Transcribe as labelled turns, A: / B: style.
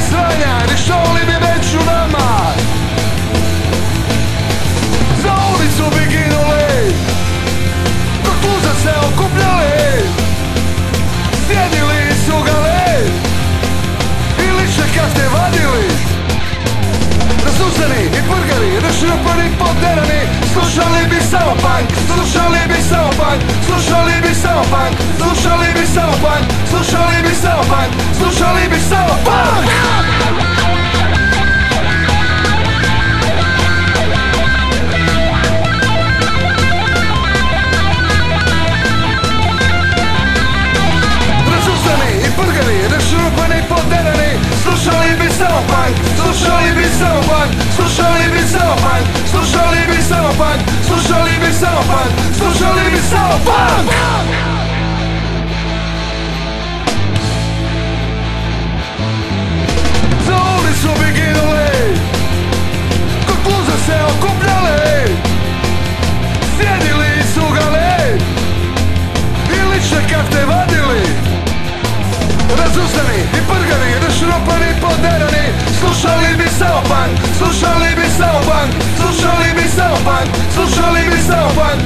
A: sranja, rješavali bi veću nama. Za ulicu bi ginuli, dok tuza se okupljali. Sjedili i sugali, i lične karte vadili. Razuzani i burgari, rašrupani, poderani. Slušali bi samo punk, slušali bi samo punk, slušali bi samo punk, slušali bi samo punk, slušali bi samo punk, slušali bi samo punk. Razuzani i burgari, rašrupani, poderani. Slušali bi samo punk, slušali bi samo punk, slušali bi samo punk, slušali bi samo punk, slušali bi samo punk, slušali bi samo punk. Za ulicu bi ginuli, kod kluza se okupljali. Sjedili i sugali, i lične karte vadili. Razuzani i prgani, rašrupani, poderani. Slušali bi samo punk, slušali bi samo punk, slušali bi samo punk, slušali bi samo punk,